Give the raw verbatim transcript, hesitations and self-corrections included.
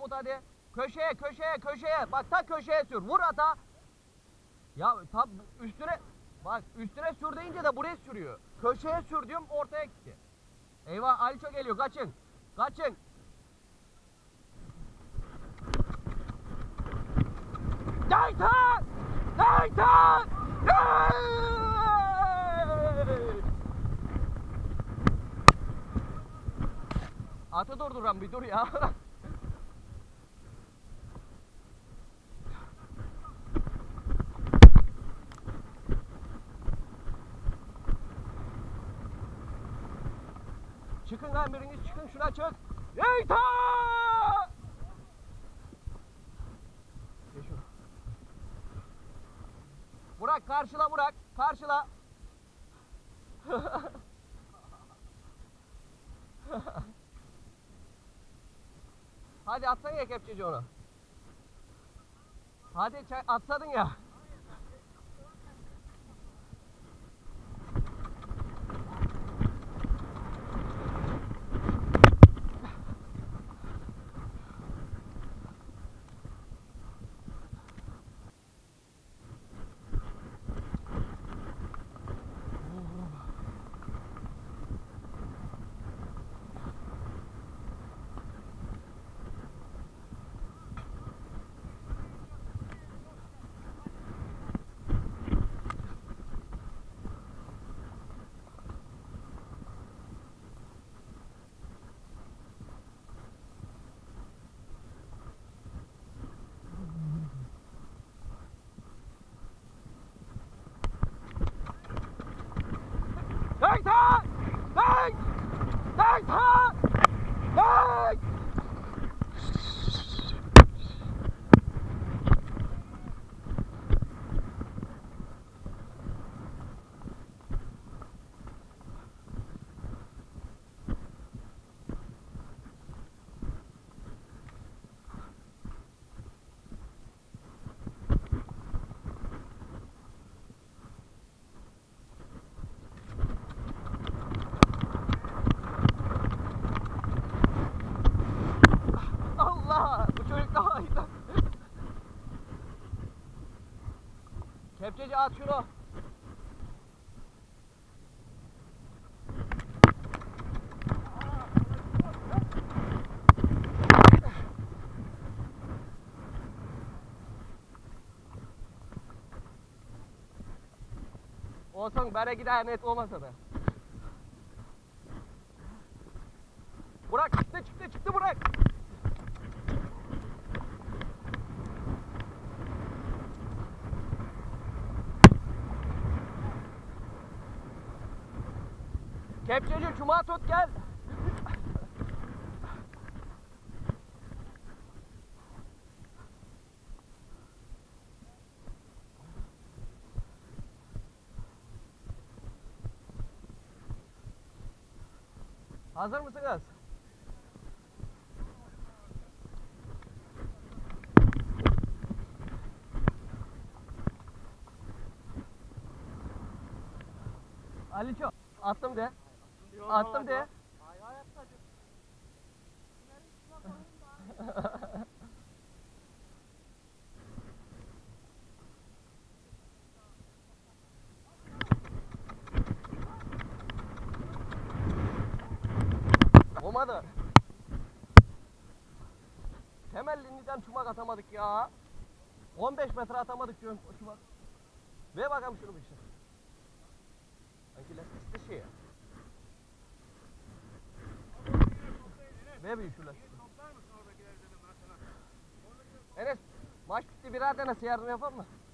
tut hadi. Köşeye köşeye köşeye. Bak ta köşeye sür. Vur ata. Ya tam üstüne. Bak üstüne sür deyince de buraya sürüyor. Köşeye sür diyorum ortaya gitti. Eyvah Aliço geliyor kaçın. Kaçın. Daytan! Daytan! Atı durduran bir dur ya. Çıkın lan biriniz çıkın şuna çık. Daytan! Geç şunu. Burak karşıla Burak. Karşıla. Hadi atsana ya kepçeci onu. Hadi atsadın ya. Daytan! Daytan! Daytan! Daytan! Bu çocuk daha iyi. Kepçeci at şunu. Olsun bere gider net olmasa da. Burak çıktı çıktı çıktı Burak. Kepçeci çumağı tut gel. Hazır mısınız? Aliço attım de. Attım de. Olmadı. Temellinden çumak atamadık ya. on beş metre atamadık diyorum o çumak. Ver bakalım şunu bir şey. Sanki lastik şey ya. Ver bir şu lastik. Enes maç bitti birer tane yardım yapalım mı?